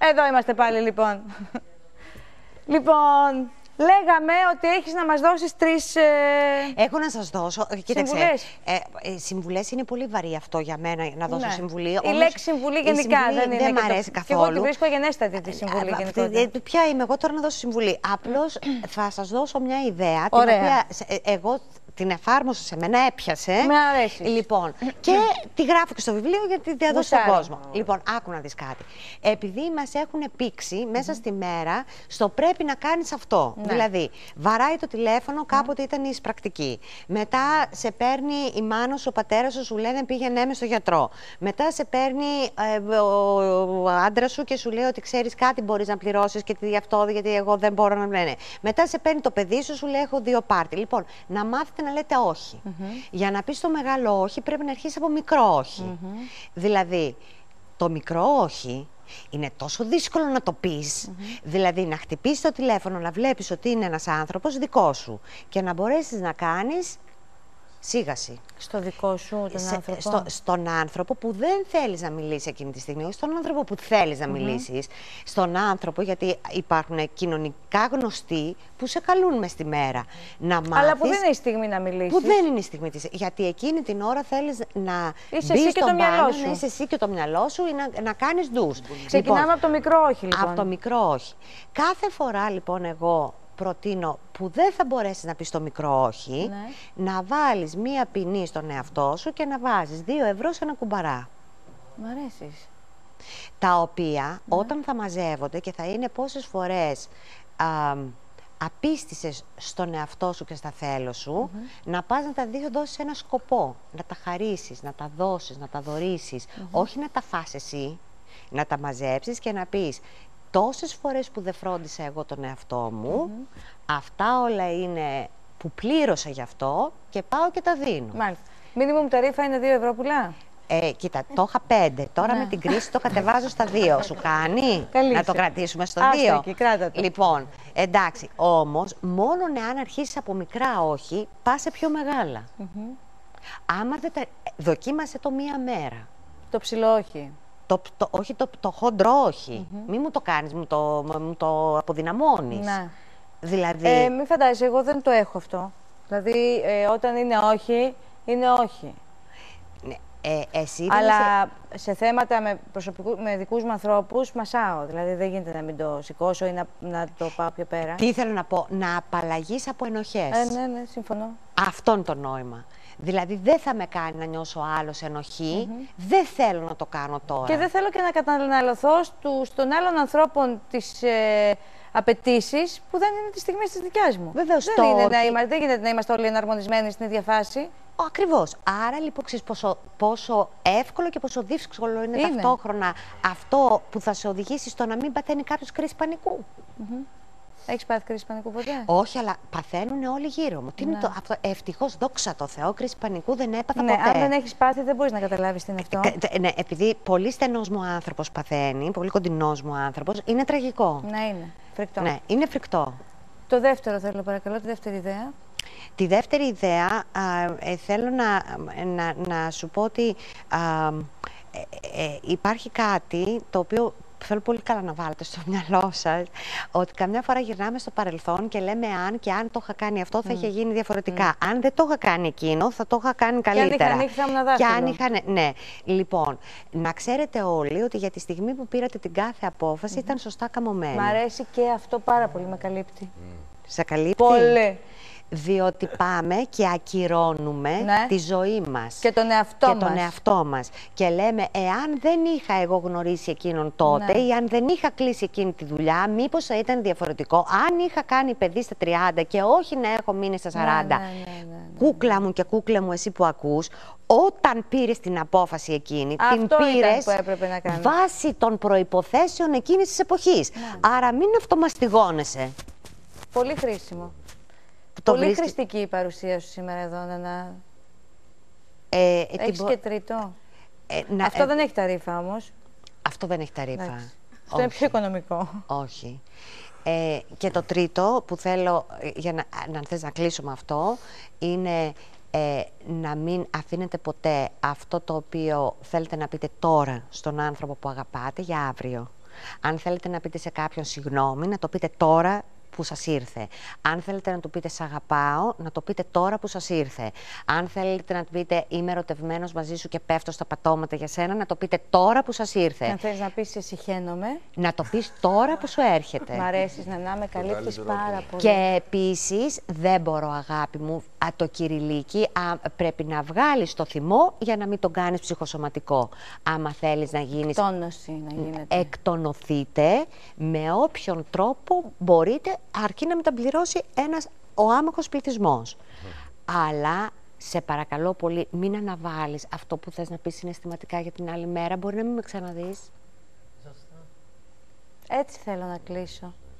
Εδώ είμαστε πάλι, λοιπόν. Λοιπόν, λέγαμε ότι έχεις να μας δώσεις 3 Έχω να σας δώσω. Κοίταξε. συμβουλές. Συμβουλές είναι πολύ βαρύ αυτό για μένα να δώσω συμβουλή. Η λέξη συμβουλή γενικά δεν μ' αρέσει καθόλου. Και εγώ την βρίσκω γενέστατη τη συμβουλή γενικότερα. Ποια είμαι εγώ τώρα να δώσω συμβουλή? Απλώς θα σας δώσω μια ιδέα, την Ωραία. οποία εγώ την εφάρμοσα σε μένα, έπιασε. Με αρέσει. Λοιπόν, και τη γράφω και στο βιβλίο για τη διαδόση στον κόσμο. Λοιπόν, άκου να δεις κάτι. Επειδή μας έχουν πήξει μέσα στη μέρα στο πρέπει να κάνεις αυτό. Ναι. Δηλαδή, βαράει το τηλέφωνο, κάποτε ήταν η εισπρακτική. Μετά σε παίρνει η μάνα σου, ο πατέρας σου, σου λένε πήγαινε στο γιατρό. Μετά σε παίρνει ο άντρας σου και σου λέει ότι ξέρεις κάτι μπορείς να πληρώσεις και τι αυτό, γιατί εγώ δεν μπορώ να λένε. Μετά σε παίρνει το παιδί σου, σου λέει έχω 2 πάρτι. Λοιπόν, να μάθετε να λέτε όχι. Για να πεις το μεγάλο όχι πρέπει να αρχίσεις από μικρό όχι. Δηλαδή, το μικρό όχι είναι τόσο δύσκολο να το πεις. Δηλαδή, να χτυπήσεις το τηλέφωνο, να βλέπεις ότι είναι ένας άνθρωπος δικό σου και να μπορέσεις να κάνεις σίγαση. Στο δικό σου τον άνθρωπο. Στον άνθρωπο που δεν θέλεις να μιλήσει εκείνη τη στιγμή, όχι στον άνθρωπο που θέλεις να μιλήσεις. Στον άνθρωπο, γιατί υπάρχουν κοινωνικά γνωστοί που σε καλούν μες τη μέρα. Να μάθεις, αλλά που δεν είναι η στιγμή να μιλήσεις. Που δεν είναι η στιγμή της. Γιατί εκείνη την ώρα θέλεις να είσαι μπεις εσύ και το μυαλό σου. Να είσαι εσύ και το μυαλό σου ή να κάνεις ντους. Ξεκινάμε από το μικρό όχι, λοιπόν. Από το μικρό όχι. Κάθε φορά, λοιπόν, εγώ προτείνω που δεν θα μπορέσεις να πεις το μικρό όχι, να βάλεις μία ποινή στον εαυτό σου και να βάζεις 2 ευρώ σε ένα κουμπαρά. Μ' αρέσεις. Τα οποία όταν θα μαζεύονται και θα είναι πόσες φορές απίστησες στον εαυτό σου και στα θέλω σου, να πας να τα δώσεις σε ένα σκοπό, να τα χαρίσεις, να τα δώσεις, να τα δωρήσεις, όχι να τα φας εσύ, να τα μαζέψεις και να πεις τόσες φορές που δεν φρόντισα εγώ τον εαυτό μου, αυτά όλα είναι που πλήρωσα γι' αυτό και πάω και τα δίνω. Μάλιστα. Μίνιμουμ ταρήφα είναι 2 ευρώ πουλά. Κοίτα, το είχα 5. Τώρα με την κρίση το κατεβάζω στα 2. Σου κάνει να το κρατήσουμε στο 2. Εκεί, κράτα το. Λοιπόν, εντάξει, όμως, μόνο αν αρχίσεις από μικρά όχι, πας σε πιο μεγάλα. Άμα δεν τα... Δοκίμασε το μία μέρα. Το ψηλό όχι. Όχι το χοντρό όχι. Μη μου το κάνεις, μου το αποδυναμώνεις. Ναι. Δηλαδή... Μην φαντάζεσαι, εγώ δεν το έχω αυτό. Δηλαδή, όταν είναι όχι, είναι όχι. Εσύ αλλά σε θέματα με δικούς μου ανθρώπους, μασάω. Δηλαδή, δεν γίνεται να μην το σηκώσω ή να το πάω πιο πέρα. Τι ήθελα να πω, να απαλλαγείς από ενοχές. Ναι, συμφωνώ. Αυτό είναι το νόημα. Δηλαδή, δεν θα με κάνει να νιώσω άλλος ενοχή, δεν θέλω να το κάνω τώρα. Και δεν θέλω και να καταναλωθώ στον άλλον ανθρώπων τις απαιτήσεις που δεν είναι τη στιγμή της δικιάς μου. Βεβαίως, δεν γίνεται να είμαστε όλοι εναρμονισμένοι στην ίδια φάση. Ακριβώς. Άρα λοιπόν ξέρεις πόσο εύκολο και πόσο δύσκολο είναι ταυτόχρονα αυτό που θα σε οδηγήσει στο να μην παθαίνει κάποιος κρίση πανικού. Έχεις πάθει κρίση πανικού ποτέ? Όχι, αλλά παθαίνουν όλοι γύρω μου. Τι είναι αυτό? Ευτυχώς, δόξα τω Θεώ, κρίση πανικού δεν έπαθα ποτέ. Αν δεν έχεις πάθει, δεν μπορείς να καταλάβεις τι είναι αυτό. Ναι, επειδή πολύ στενός μου άνθρωπος παθαίνει, πολύ κοντινός μου άνθρωπος, είναι τραγικό. Ναι, είναι φρικτό. Ναι, είναι φρικτό. Το δεύτερο θέλω, παρακαλώ, τη δεύτερη ιδέα. Τη δεύτερη ιδέα θέλω να σου πω ότι υπάρχει κάτι το οποίο θέλω πολύ καλά να βάλετε στο μυαλό σας, ότι καμιά φορά γυρνάμε στο παρελθόν και λέμε αν το είχα κάνει αυτό θα είχε γίνει διαφορετικά. Αν δεν το είχα κάνει εκείνο θα το είχα κάνει καλύτερα. Και αν είχα ανοίξει θα ήμουν δάχτυλο. Ναι. Λοιπόν, να ξέρετε όλοι ότι για τη στιγμή που πήρατε την κάθε απόφαση ήταν σωστά καμωμένη. Μ' αρέσει και αυτό πάρα πολύ, με καλύπτει. Σε καλύπτει? Πολύ. Διότι πάμε και ακυρώνουμε τη ζωή μας και τον εαυτό μας. Και λέμε, εάν δεν είχα εγώ γνωρίσει εκείνον τότε ή αν δεν είχα κλείσει εκείνη τη δουλειά, μήπως θα ήταν διαφορετικό. Αν είχα κάνει παιδί στα 30 και όχι να έχω μείνει στα 40. Κούκλα μου και κούκλα μου, εσύ που ακούς, όταν πήρες την απόφαση εκείνη, την πήρες βάσει των προϋποθέσεων εκείνης της εποχής. Άρα μην αυτομαστιγώνεσαι. Πολύ χρήσιμο. Πολύ χρηστική η παρουσία σου σήμερα εδώ, Νανά. Έχεις και τρίτο. Αυτό δεν έχει ταρήφα όμως. Αυτό δεν έχει ταρήφα. Αυτό είναι πιο οικονομικό. Όχι. Και το τρίτο που θέλω, για να θες να κλείσω με αυτό, είναι να μην αφήνετε ποτέ αυτό το οποίο θέλετε να πείτε τώρα στον άνθρωπο που αγαπάτε για αύριο. Αν θέλετε να πείτε σε κάποιον συγγνώμη, να το πείτε τώρα που σας ήρθε. Αν θέλετε να του πείτε «σ' αγαπάω», να το πείτε τώρα που σας ήρθε. Αν θέλετε να του πείτε «είμαι ερωτευμένος μαζί σου και πέφτω στα πατώματα για σένα», να το πείτε τώρα που σας ήρθε. Αν θέλεις να πεις «σε συχαίνομαι», να το πεις τώρα που σου έρχεται. μ' αρέσεις, να με καλύπτεις πάρα πολύ. Και επίσης, δεν μπορώ αγάπη μου, το κυριλίκι πρέπει να βγάλεις το θυμό για να μην τον κάνεις ψυχοσωματικό. Άμα θέλεις να γίνεις... Εκτόνωση να γίνεται. Εκτονωθείτε με όποιον τρόπο μπορείτε, αρκεί να μεταπληρώσει ο άμαχος πληθυσμός. Αλλά σε παρακαλώ πολύ, μην αναβάλεις αυτό που θες να πεις συναισθηματικά για την άλλη μέρα. Μπορεί να μην με ξαναδείς. Έτσι θέλω να κλείσω.